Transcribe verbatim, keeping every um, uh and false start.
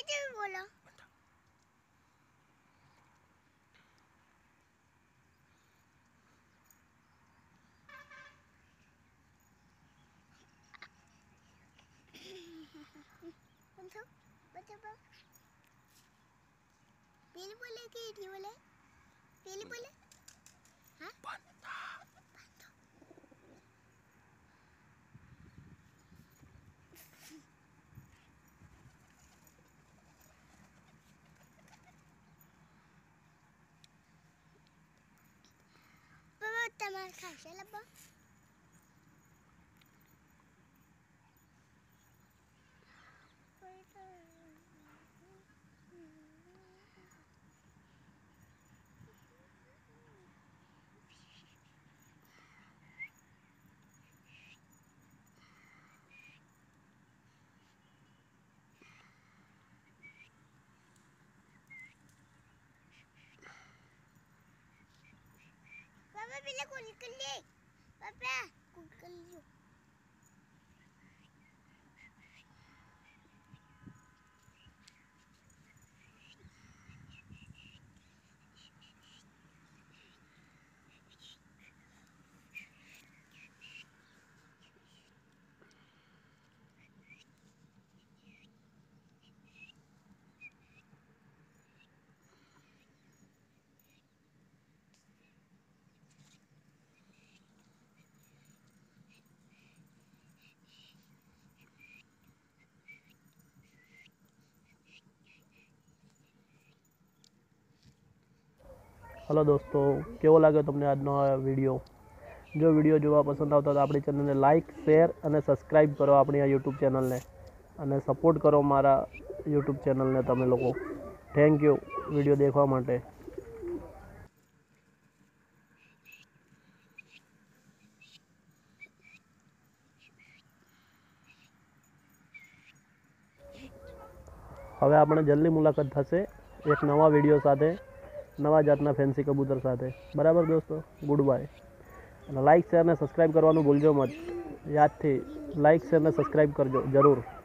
कैसे भी बोलो तुम सब बच्चे पर पीली बोले कि इठी बोले पीली बोले हाँ बंदा बाबा टमाटर खासे लब्बा बाबा पहले कुल कर ले बाबा कुल कर लियो हेलो दोस्तों केवो लागे तमने आजनो आ विडियो जो विडियो जोवा पसंद आवता तो आपणी चेनल ने लाइक शेर अने सब्सक्राइब करो अपनी आ यूट्यूब चेनल ने अने सपोर्ट करो मारा यूट्यूब चेनल ने तमे लोको थैंक यू विडियो देखवा माटे। हवे आपणे जल्दी मुलाकात थशे एक नवा विडियो साथे नवा जातना फैंसी कबूतर साथे बराबर दोस्तों गुड बाय। लाइक शेर ने सब्सक्राइब करवानुं भूलजो मत याद थी लाइक शेर ने सब्सक्राइब करजो जरूर।